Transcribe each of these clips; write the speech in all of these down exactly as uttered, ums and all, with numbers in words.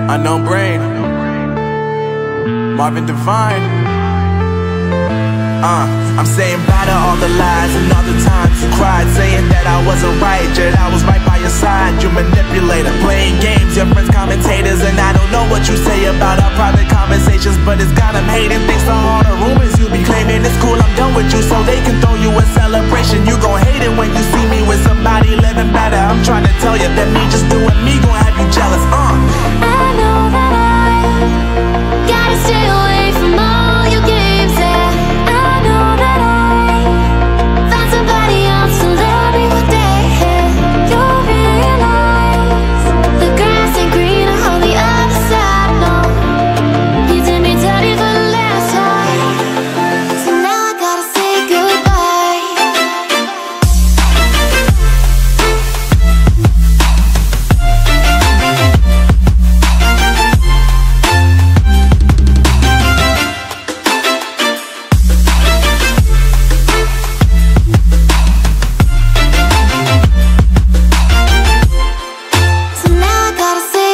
Unknown Brain, Marvin Divine. Uh, I'm saying bye to all the lies and all the times you cried, saying that I wasn't right, yet I was right by your side. You manipulator, playing games, your friends commentators, and I don't know what you say about our private conversations, but it's got them hating. Thanks to all the rumors you be claiming. It's cool, I'm done with you, so they can throw you a celebration. You gon' hate it when you see me with somebody living better. I'm trying to tell you that me just doing me gon' have you jealous. Uh. I know that I gotta stay away from all your games, yeah. I know that I found somebody else to love me one day, yeah. You'll realize the grass ain't greener on the other side, no. You did me dirty for the last time, so now I gotta say goodbye. So now I gotta say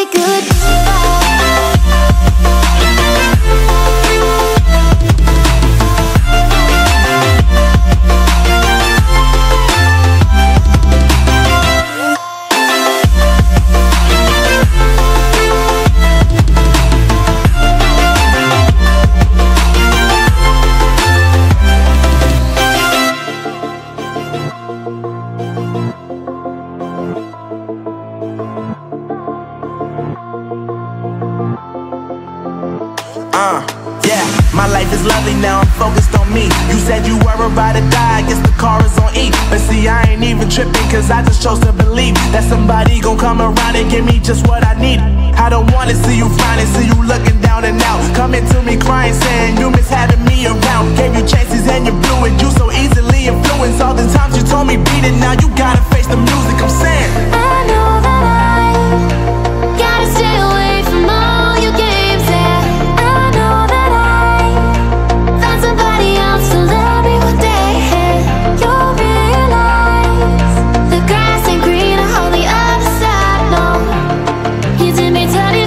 Uh, yeah, my life is lovely now, I'm focused on me. You said you were about to die, I guess the car is on E. But see, I ain't even tripping, cause I just chose to believe that somebody gon' come around and give me just what I need. I don't wanna see you frowning, see you looking down and out, coming to me crying, saying you miss having me around. Gave you chances and you blew it, you so easily influenced. All the times you told me beat it, now you gotta face the music. I'm saying I know that I gotta stay away from all your games, yeah. I know that I found somebody else to love me one day, yeah. You'll realize the grass ain't greener on the other side, no. You did me dirty